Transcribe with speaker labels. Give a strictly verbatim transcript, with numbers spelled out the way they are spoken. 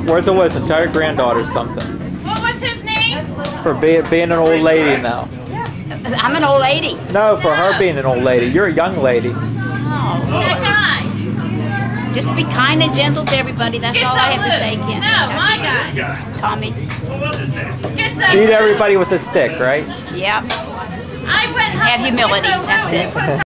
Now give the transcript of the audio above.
Speaker 1: Words of wisdom. Tell your granddaughter something.
Speaker 2: What was his name?
Speaker 1: For be, being an old lady now.
Speaker 3: I'm an old lady.
Speaker 1: No, for her being an old lady. You're a young lady.
Speaker 3: Oh,
Speaker 2: That guy.
Speaker 3: just be kind and gentle to everybody. That's all I have to say, Ken.
Speaker 2: No, my guy.
Speaker 3: Tommy.
Speaker 2: Schizo.
Speaker 1: Beat everybody with a stick, right?
Speaker 3: Yep.
Speaker 2: I went
Speaker 3: Have humility. That's it.